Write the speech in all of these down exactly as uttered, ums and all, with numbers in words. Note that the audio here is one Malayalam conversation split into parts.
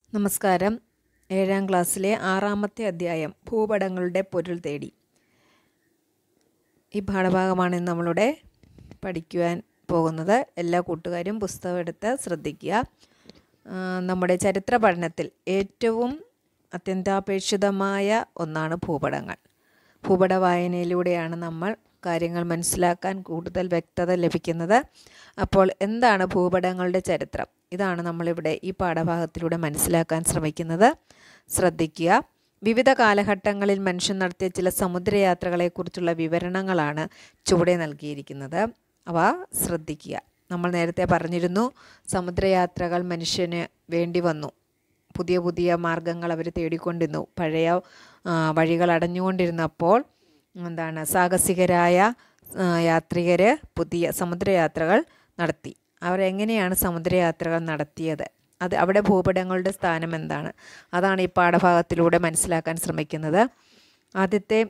നമസ്കാരം. ഏഴാം ക്ലാസ്സിലെ ആറാമത്തെ അധ്യായം ഭൂപടങ്ങളുടെ പൊരുൾ തേടി. ഈ പാഠഭാഗമാണ് ഇന്ന് നമ്മളുടെ പഠിക്കുവാൻ പോകുന്നത്. എല്ലാ കൂട്ടുകാരും പുസ്തകം എടുത്ത് ശ്രദ്ധിക്കുക. നമ്മുടെ ചരിത്ര പഠനത്തിൽ ഏറ്റവും അത്യന്താപേക്ഷിതമായ ഒന്നാണ് ഭൂപടങ്ങൾ. ഭൂപട വായനയിലൂടെയാണ് നമ്മൾ കാര്യങ്ങൾ മനസ്സിലാക്കാൻ കൂടുതൽ വ്യക്തത ലഭിക്കുന്നത്. അപ്പോൾ എന്താണ് ഭൂപടങ്ങളുടെ ചരിത്രം? ഇതാണ് നമ്മളിവിടെ ഈ പാഠഭാഗത്തിലൂടെ മനസ്സിലാക്കാൻ ശ്രമിക്കുന്നത്. ശ്രദ്ധിക്കുക. വിവിധ കാലഘട്ടങ്ങളിൽ മനുഷ്യൻ നടത്തിയ ചില സമുദ്രയാത്രകളെക്കുറിച്ചുള്ള വിവരണങ്ങളാണ് ചുവടെ നൽകിയിരിക്കുന്നത്. അവ ശ്രദ്ധിക്കുക. നമ്മൾ നേരത്തെ പറഞ്ഞിരുന്നു, സമുദ്രയാത്രകൾ മനുഷ്യന് വേണ്ടി വന്നു. പുതിയ പുതിയ മാർഗങ്ങൾ അവർ തേടിക്കൊണ്ടിരുന്നു. പഴയ വഴികൾ അടഞ്ഞുകൊണ്ടിരുന്നപ്പോൾ എന്താണ് സാഹസികരായ യാത്രികർ പുതിയ സമുദ്രയാത്രകൾ നടത്തി. അവരെങ്ങനെയാണ് സമുദ്രയാത്രകൾ നടത്തിയത്? അത് അവിടെ ഭൂപടങ്ങളുടെ സ്ഥാനം എന്താണ്? അതാണ് ഈ പാഠഭാഗത്തിലൂടെ മനസ്സിലാക്കാൻ ശ്രമിക്കുന്നത്. ആദ്യത്തെ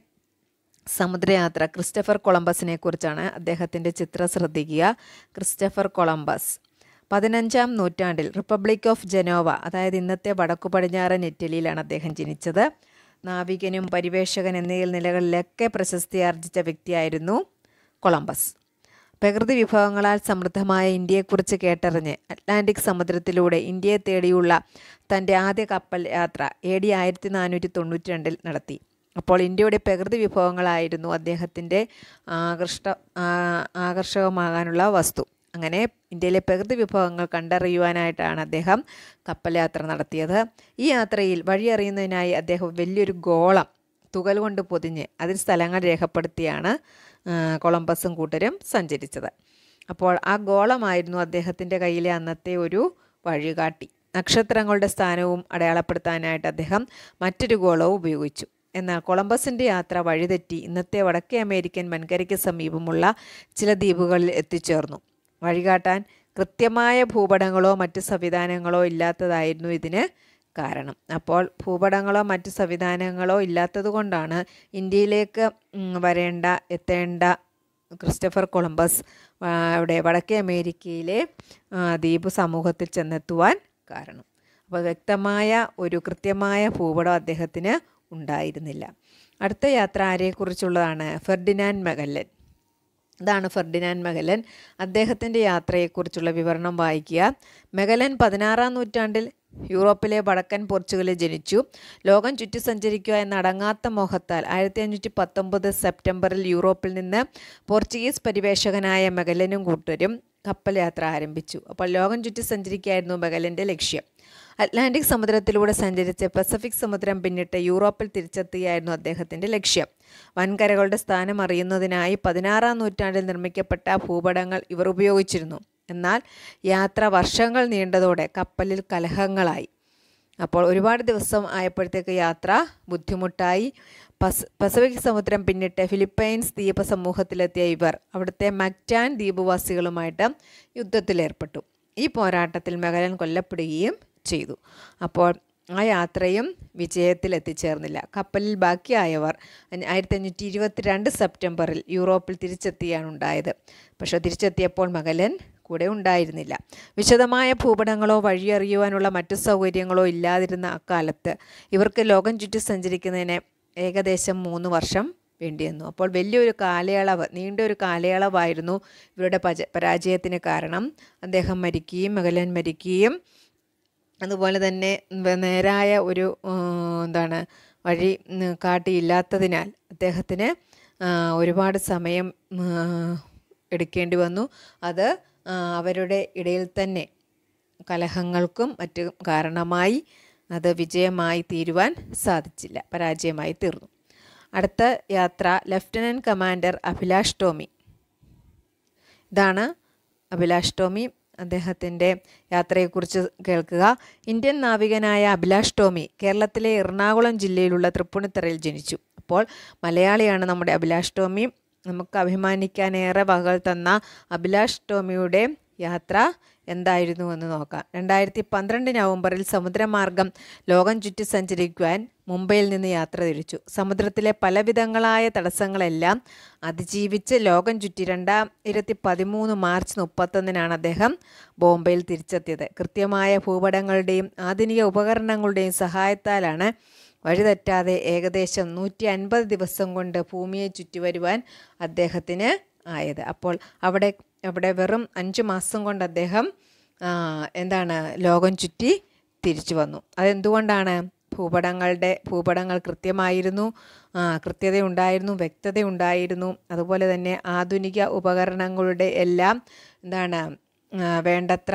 സമുദ്രയാത്ര ക്രിസ്റ്റഫർ കൊളംബസിനെ കുറിച്ചാണ്. അദ്ദേഹത്തിൻ്റെ ചിത്രം ശ്രദ്ധിക്കുക. ക്രിസ്റ്റഫർ കൊളംബസ് പതിനഞ്ചാം നൂറ്റാണ്ടിൽ റിപ്പബ്ലിക് ഓഫ് ജനോവ, അതായത് ഇന്നത്തെ വടക്കു പടിഞ്ഞാറൻ ഇറ്റലിയിലാണ് അദ്ദേഹം ജനിച്ചത്. നാവികനും പരിവേഷകൻ എന്നീ നിലകളിലൊക്കെ പ്രശസ്തി ആർജിച്ച വ്യക്തിയായിരുന്നു കൊളംബസ്. പ്രകൃതി വിഭവങ്ങളാൽ സമൃദ്ധമായ ഇന്ത്യയെക്കുറിച്ച് കേട്ടറിഞ്ഞ് അറ്റ്ലാന്റിക് സമുദ്രത്തിലൂടെ ഇന്ത്യയെ തേടിയുള്ള തൻ്റെ ആദ്യ കപ്പൽ യാത്ര എ ഡി ആയിരത്തി നാനൂറ്റി തൊണ്ണൂറ്റി രണ്ടിൽ നടത്തി. അപ്പോൾ ഇന്ത്യയുടെ പ്രകൃതി വിഭവങ്ങളായിരുന്നു അദ്ദേഹത്തിൻ്റെ ആകർഷ ആകർഷകമാകാനുള്ള വസ്തു. അങ്ങനെ ഇന്ത്യയിലെ പ്രകൃതി വിഭവങ്ങൾ കണ്ടറിയുവാനായിട്ടാണ് അദ്ദേഹം കപ്പൽ യാത്ര നടത്തിയത്. ഈ യാത്രയിൽ വഴിയറിയുന്നതിനായി അദ്ദേഹം വലിയൊരു ഗോളം തുകൽ കൊണ്ട് പൊതിഞ്ഞ് അതിൽ സ്ഥലങ്ങൾ രേഖപ്പെടുത്തിയാണ് കൊളംബസും കൂട്ടരും സഞ്ചരിച്ചത്. അപ്പോൾ ആ ഗോളമായിരുന്നു അദ്ദേഹത്തിൻ്റെ കയ്യിലെ അന്നത്തെ ഒരു വഴികാട്ടി. നക്ഷത്രങ്ങളുടെ സ്ഥാനവും അടയാളപ്പെടുത്താനായിട്ട് അദ്ദേഹം മറ്റൊരു ഗോളവും ഉപയോഗിച്ചു. എന്നാൽ കൊളംബസിൻ്റെ യാത്ര വഴിതെറ്റി ഇന്നത്തെ വടക്കേ അമേരിക്കൻ വൻകരയ്ക്ക് സമീപമുള്ള ചില ദ്വീപുകളിൽ എത്തിച്ചേർന്നു. വഴികാട്ടാൻ കൃത്യമായ ഭൂപടങ്ങളോ മറ്റ് സംവിധാനങ്ങളോ ഇല്ലാത്തതായിരുന്നു ഇതിന് കാരണം. അപ്പോൾ ഭൂപടങ്ങളോ മറ്റ് സംവിധാനങ്ങളോ ഇല്ലാത്തത് കൊണ്ടാണ് ഇന്ത്യയിലേക്ക് വരേണ്ട എത്തേണ്ട ക്രിസ്റ്റഫർ കൊളംബസ് അവിടെ വടക്കേ അമേരിക്കയിലെ ദ്വീപ് സമൂഹത്തിൽ ചെന്നെത്തുവാൻ കാരണം. അപ്പോൾ വ്യക്തമായ ഒരു കൃത്യമായ ഭൂപടം അദ്ദേഹത്തിന് ഉണ്ടായിരുന്നില്ല. അടുത്ത യാത്ര ആരെക്കുറിച്ചുള്ളതാണ്? ഫെർഡിനാൻഡ് മഗല്ലൻ. ഇതാണ് ഫെർഡിനാൻഡ് മഗല്ലൻ. അദ്ദേഹത്തിൻ്റെ യാത്രയെക്കുറിച്ചുള്ള വിവരണം വായിക്കുക. മഗല്ലൻ പതിനാറാം നൂറ്റാണ്ടിൽ യൂറോപ്പിലെ വടക്കൻ പോർച്ചുഗലിൽ ജനിച്ചു. ലോകം ചുറ്റി സഞ്ചരിക്കുക എന്ന അടങ്ങാത്ത മോഹത്താൽ ആയിരത്തി അഞ്ഞൂറ്റി പത്തൊമ്പത് സെപ്റ്റംബറിൽ യൂറോപ്പിൽ നിന്ന് പോർച്ചുഗീസ് പരിവേഷകനായ മഗല്ലനും കൂട്ടരും കപ്പൽ യാത്ര ആരംഭിച്ചു. അപ്പോൾ ലോകം ചുറ്റി സഞ്ചരിക്കുകയായിരുന്നു മഗല്ലൻ്റെ ലക്ഷ്യം. അറ്റ്ലാന്റിക് സമുദ്രത്തിലൂടെ സഞ്ചരിച്ച് പസഫിക് സമുദ്രം പിന്നിട്ട് യൂറോപ്പിൽ തിരിച്ചെത്തുകയായിരുന്നു അദ്ദേഹത്തിൻ്റെ ലക്ഷ്യം. വൻകരകളുടെ സ്ഥാനം അറിയുന്നതിനായി പതിനാറാം നൂറ്റാണ്ടിൽ നിർമ്മിക്കപ്പെട്ട ഭൂപടങ്ങൾ ഇവർ ഉപയോഗിച്ചിരുന്നു. എന്നാൽ യാത്ര വർഷങ്ങൾ നീണ്ടതോടെ കപ്പലിൽ കലഹങ്ങളായി. അപ്പോൾ ഒരുപാട് ദിവസം ആയപ്പോഴത്തേക്ക് യാത്ര ബുദ്ധിമുട്ടായി. പസ പസഫിക് സമുദ്രം പിന്നിട്ട് ഫിലിപ്പൈൻസ് ദ്വീപ സമൂഹത്തിലെത്തിയ ഇവർ അവിടുത്തെ മക്റ്റാൻ ദ്വീപവാസികളുമായിട്ട് യുദ്ധത്തിലേർപ്പെട്ടു. ഈ പോരാട്ടത്തിൽ മഗല്ലൻ കൊല്ലപ്പെടുകയും ചെയ്തു. അപ്പോൾ ആ യാത്രയും വിജയത്തിൽ എത്തിച്ചേർന്നില്ല. കപ്പലിൽ ബാക്കിയായവർ ആയിരത്തി അഞ്ഞൂറ്റി ഇരുപത്തി രണ്ട് സെപ്റ്റംബറിൽ യൂറോപ്പിൽ തിരിച്ചെത്തിയാണ് ഉണ്ടായത്. പക്ഷേ തിരിച്ചെത്തിയപ്പോൾ മഗല്ലൻ കൂടെ ഉണ്ടായിരുന്നില്ല. വിശദമായ ഭൂപടങ്ങളോ വഴിയറിയുവാനുള്ള മറ്റു സൗകര്യങ്ങളോ ഇല്ലാതിരുന്ന അക്കാലത്ത് ഇവർക്ക് ലോകം ചുറ്റി സഞ്ചരിക്കുന്നതിന് ഏകദേശം മൂന്ന് വർഷം വേണ്ടിവന്നു. അപ്പോൾ വലിയൊരു കാലയളവ് നീണ്ടൊരു കാലയളവായിരുന്നു ഇവരുടെ പജ പരാജയത്തിന് കാരണം. അദ്ദേഹം മരിക്കുകയും മഗല്ലൻ മരിക്കുകയും അതുപോലെ തന്നെ നേരായ ഒരു എന്താണ് വഴി കാട്ടിയില്ലാത്തതിനാൽ അദ്ദേഹത്തിന് ഒരുപാട് സമയം എടുക്കേണ്ടി വന്നു. അത് അവരുടെ ഇടയിൽ തന്നെ കലഹങ്ങൾക്കും മറ്റും കാരണമായി. അത് വിജയമായി തീരുവാൻ സാധിച്ചില്ല, പരാജയമായി തീർന്നു. അടുത്ത യാത്ര ലഫ്റ്റനൻറ്റ് കമാൻഡർ അഭിലാഷ് ടോമി. ഇതാണ് അഭിലാഷ് ടോമി. അദ്ദേഹത്തിൻ്റെ യാത്രയെക്കുറിച്ച് കേൾക്കുക. ഇന്ത്യൻ നാവികനായ അഭിലാഷ് ടോമി കേരളത്തിലെ എറണാകുളം ജില്ലയിലുള്ള തൃപ്പൂണിത്തുറയിൽ ജനിച്ചു. അപ്പോൾ മലയാളിയാണ് നമ്മുടെ അഭിലാഷ് ടോമി. നമുക്ക് അഭിമാനിക്കാനേറെ വകകൾ തന്ന അഭിലാഷ് ടോമിയുടെ യാത്ര എന്തായിരുന്നു എന്ന് നോക്കാം. രണ്ടായിരത്തി പന്ത്രണ്ട് നവംബറിൽ സമുദ്രമാർഗം ലോകം ചുറ്റി സഞ്ചരിക്കുവാൻ മുംബൈയിൽ നിന്ന് യാത്ര തിരിച്ചു. സമുദ്രത്തിലെ പലവിധങ്ങളായ തടസ്സങ്ങളെല്ലാം അതിജീവിച്ച് ലോകം ചുറ്റി രണ്ടായിരത്തി പതിമൂന്ന് മാർച്ച് മുപ്പത്തൊന്നിനാണ് അദ്ദേഹം ബോംബെയിൽ തിരിച്ചെത്തിയത്. കൃത്യമായ ഭൂപടങ്ങളുടെയും ആധുനിക ഉപകരണങ്ങളുടെയും സഹായത്താലാണ് വഴിതെറ്റാതെ ഏകദേശം നൂറ്റി അൻപത് ദിവസം കൊണ്ട് ഭൂമിയെ ചുറ്റി വരുവാൻ അദ്ദേഹത്തിന് ആയത്. അപ്പോൾ അവിടെ അവിടെ വെറും അഞ്ച് മാസം കൊണ്ട് അദ്ദേഹം എന്താണ് ലോകം ചുറ്റി തിരിച്ചു വന്നു. അതെന്തുകൊണ്ടാണ്? ഭൂപടങ്ങളുടെ ഭൂപടങ്ങൾ കൃത്യമായിരുന്നു, കൃത്യതയുണ്ടായിരുന്നു, വ്യക്തതയുണ്ടായിരുന്നു. അതുപോലെ തന്നെ ആധുനിക ഉപകരണങ്ങളുടെ എല്ലാം എന്താണ് വേണ്ടത്ര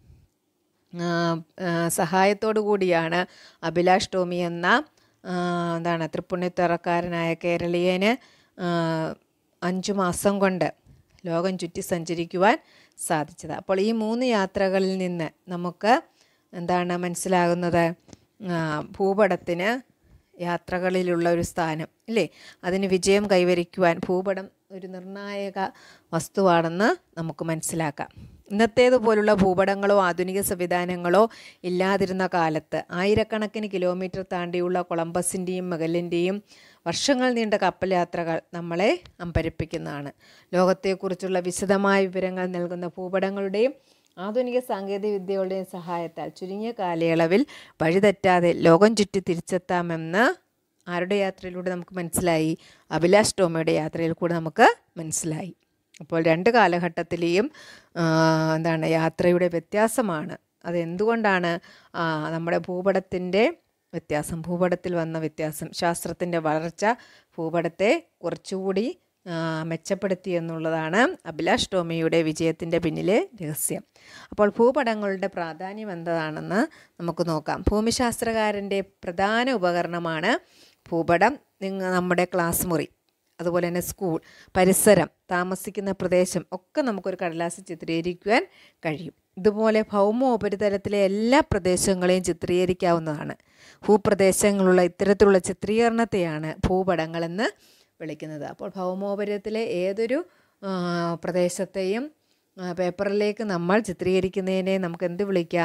സഹായത്തോടു കൂടിയാണ് അഭിലാഷ് ടോമി എന്ന എന്താണ് തൃപ്പുണിത്തുറക്കാരനായ കേരളീയന് അഞ്ചു മാസം കൊണ്ട് ലോകം ചുറ്റി സഞ്ചരിക്കുവാൻ സാധിച്ചത്. അപ്പോൾ ഈ മൂന്ന് യാത്രകളിൽ നിന്ന് നമുക്ക് എന്താണ് മനസ്സിലാകുന്നത്? ഭൂപടത്തിന് യാത്രകളിലുള്ള ഒരു സ്ഥാനം ഇല്ലേ, അതിന് വിജയം കൈവരിക്കുവാൻ ഭൂപടം ഒരു നിർണായക വസ്തുവാണെന്ന് നമുക്ക് മനസ്സിലാക്കാം. ഇന്നത്തേതുപോലുള്ള ഭൂപടങ്ങളോ ആധുനിക സംവിധാനങ്ങളോ ഇല്ലാതിരുന്ന കാലത്ത് ആയിരക്കണക്കിന് കിലോമീറ്റർ താണ്ടിയുള്ള കൊളംബസിൻ്റെയും മഗലിൻ്റെയും വർഷങ്ങൾ നീണ്ട കപ്പൽ യാത്രകൾ നമ്മളെ അമ്പരപ്പിക്കുന്നതാണ്. ലോകത്തെക്കുറിച്ചുള്ള വിശദമായ വിവരങ്ങൾ നൽകുന്ന ഭൂപടങ്ങളുടെയും ആധുനിക സാങ്കേതിക വിദ്യകളുടെയും സഹായത്താൽ ചുരുങ്ങിയ കാലയളവിൽ വഴിതെറ്റാതെ ലോകം ചുറ്റി തിരിച്ചെത്താമെന്ന് ആരുടെ യാത്രയിലൂടെ നമുക്ക് മനസ്സിലായി? അഭിലാഷ് ടോമിയുടെ യാത്രയിൽ കൂടെ നമുക്ക് മനസ്സിലായി. അപ്പോൾ രണ്ട് കാലഘട്ടത്തിലെയും എന്താണ് യാത്രയുടെ വ്യത്യാസമാണ്. അതെന്തുകൊണ്ടാണ്? നമ്മുടെ ഭൂപടത്തിൻ്റെ വ്യത്യാസം, ഭൂപടത്തിൽ വന്ന വ്യത്യാസം, ശാസ്ത്രത്തിൻ്റെ വളർച്ച ഭൂപടത്തെ കുറച്ചുകൂടി മെച്ചപ്പെടുത്തി എന്നുള്ളതാണ് അഭിലാഷ് ടോമിയുടെ വിജയത്തിൻ്റെ പിന്നിലെ രഹസ്യം. അപ്പോൾ ഭൂപടങ്ങളുടെ പ്രാധാന്യം എന്താണെന്ന് നമുക്ക് നോക്കാം. ഭൂമിശാസ്ത്രകാരൻ്റെ പ്രധാന ഉപകരണമാണ് ഭൂപടം. നിങ്ങൾ നമ്മുടെ ക്ലാസ് മുറി, അതുപോലെ തന്നെ സ്കൂൾ, പരിസരം, താമസിക്കുന്ന പ്രദേശം ഒക്കെ നമുക്കൊരു കടലാസിൽ ചിത്രീകരിക്കുവാൻ കഴിയും. ഇതുപോലെ ഭൗമ ഉപരിതലത്തിലെ എല്ലാ പ്രദേശങ്ങളെയും ചിത്രീകരിക്കാവുന്നതാണ്. ഭൂപ്രദേശങ്ങളുള്ള ഇത്തരത്തിലുള്ള ചിത്രീകരണത്തെയാണ് ഭൂപടങ്ങളെന്ന് വിളിക്കുന്നത്. അപ്പോൾ ഭൗമോപരിതലത്തിലെ ഏതൊരു പ്രദേശത്തെയും പേപ്പറിലേക്ക് നമ്മൾ ചിത്രീകരിക്കുന്നതിനെ നമുക്ക് എന്ത് വിളിക്കാം?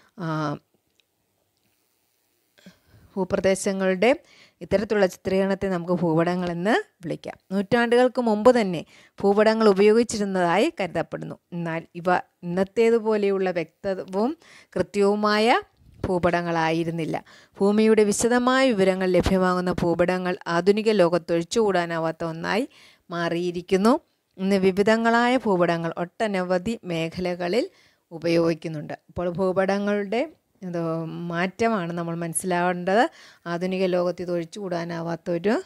ഭൂപ്രദേശങ്ങളുടെ ഇത്തരത്തിലുള്ള ചിത്രീകരണത്തെ നമുക്ക് ഭൂപടങ്ങളെന്ന് വിളിക്കാം. നൂറ്റാണ്ടുകൾക്ക് മുമ്പ് തന്നെ ഭൂപടങ്ങൾ ഉപയോഗിച്ചിരുന്നതായി കരുതപ്പെടുന്നു. എന്നാൽ ഇവ ഇന്നത്തേതുപോലെയുള്ള വ്യക്തവും കൃത്യവുമായ ഭൂപടങ്ങളായിരുന്നില്ല. ഭൂമിയുടെ വിശദമായ വിവരങ്ങൾ ലഭ്യമാകുന്ന ഭൂപടങ്ങൾ ആധുനിക ലോകത്ത് ഒഴിച്ചുകൂടാനാവാത്ത ഒന്നായി മാറിയിരിക്കുന്നു. ഇന്ന് വിവിധങ്ങളായ ഭൂപടങ്ങൾ ഒട്ടനവധി മേഖലകളിൽ ഉപയോഗിക്കുന്നുണ്ട്. അപ്പോൾ ഭൂപടങ്ങളുടെ ഇത് മാറ്റമാണ് നമ്മൾ മനസ്സിലാവേണ്ടത്. ആധുനിക ലോകത്ത് ഇത് ഒഴിച്ചുകൂടാനാവാത്തൊരു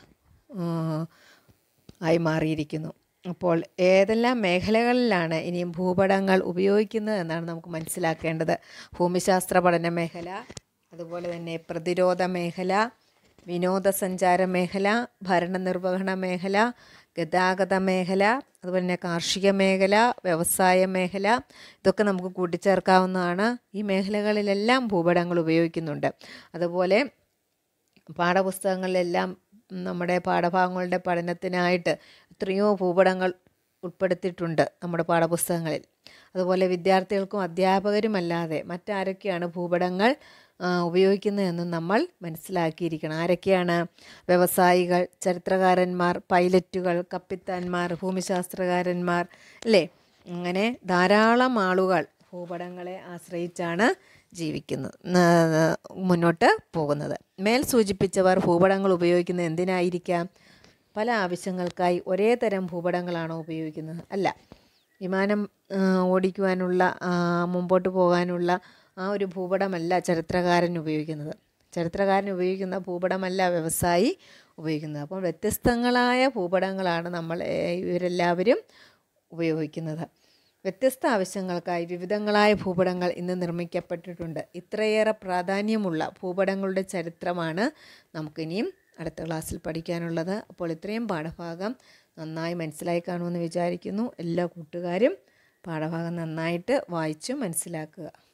ആയി മാറിയിരിക്കുന്നു. അപ്പോൾ ഏതെല്ലാം മേഖലകളിലാണ് ഇനിയും ഭൂപടങ്ങൾ ഉപയോഗിക്കുന്നത് എന്നാണ് നമുക്ക് മനസ്സിലാക്കേണ്ടത്. ഭൂമിശാസ്ത്ര പഠന മേഖല, അതുപോലെ തന്നെ പ്രതിരോധ മേഖല, വിനോദസഞ്ചാര മേഖല, ഭരണനിർവഹണ മേഖല, ഗതാഗത മേഖല, അതുപോലെ തന്നെ കാർഷിക മേഖല, വ്യവസായ മേഖല, ഇതൊക്കെ നമുക്ക് കൂട്ടിച്ചേർക്കാവുന്നതാണ്. ഈ മേഖലകളിലെല്ലാം ഭൂപടങ്ങൾ ഉപയോഗിക്കുന്നുണ്ട്. അതുപോലെ പാഠപുസ്തകങ്ങളിലെല്ലാം നമ്മുടെ പാഠഭാഗങ്ങളുടെ പഠനത്തിനായിട്ട് എത്രയോ ഭൂപടങ്ങൾ ഉൾപ്പെടുത്തിയിട്ടുണ്ട് നമ്മുടെ പാഠപുസ്തകങ്ങളിൽ. അതുപോലെ വിദ്യാർത്ഥികൾക്കും അധ്യാപകരുമല്ലാതെ മറ്റാരൊക്കെയാണ് ഭൂപടങ്ങൾ ഉപയോഗിക്കുന്നതെന്ന് നമ്മൾ മനസ്സിലാക്കിയിരിക്കണം. ആരൊക്കെയാണ്? വ്യവസായികൾ, ചരിത്രകാരന്മാർ, പൈലറ്റുകൾ, കപ്പിത്താന്മാർ, ഭൂമിശാസ്ത്രകാരന്മാർ അല്ലേ? അങ്ങനെ ധാരാളം ആളുകൾ ഭൂപടങ്ങളെ ആശ്രയിച്ചാണ് ജീവിക്കുന്നത്, മുന്നോട്ട് പോകുന്നത്. മേൽ സൂചിപ്പിച്ചവർ ഭൂപടങ്ങൾ ഉപയോഗിക്കുന്നത് എന്തിനായിരിക്കാം? പല ആവശ്യങ്ങൾക്കായി ഒരേ തരം ഭൂപടങ്ങളാണോ ഉപയോഗിക്കുന്നത്? അല്ല. വിമാനം ഓടിക്കുവാനുള്ള, മുമ്പോട്ട് പോകാനുള്ള ആ ഒരു ഭൂപടമല്ല ചരിത്രകാരൻ ഉപയോഗിക്കുന്നത്. ചരിത്രകാരൻ ഉപയോഗിക്കുന്ന ഭൂപടമല്ല വ്യവസായി ഉപയോഗിക്കുന്നത്. അപ്പോൾ വ്യത്യസ്തങ്ങളായ ഭൂപടങ്ങളാണ് നമ്മൾ ഇവരെല്ലാവരും ഉപയോഗിക്കുന്നത്. വ്യത്യസ്ത ആവശ്യങ്ങൾക്കായി വിവിധങ്ങളായ ഭൂപടങ്ങൾ ഇന്ന് നിർമ്മിക്കപ്പെട്ടിട്ടുണ്ട്. ഇത്രയേറെ പ്രാധാന്യമുള്ള ഭൂപടങ്ങളുടെ ചരിത്രമാണ് നമുക്കിനിയും അടുത്ത ക്ലാസ്സിൽ പഠിക്കാനുള്ളത്. അപ്പോൾ ഇത്രയും പാഠഭാഗം നന്നായി മനസ്സിലായി കാണുമെന്ന് വിചാരിക്കുന്നു. എല്ലാ കൂട്ടുകാരും പാഠഭാഗം നന്നായിട്ട് വായിച്ച് മനസ്സിലാക്കുക.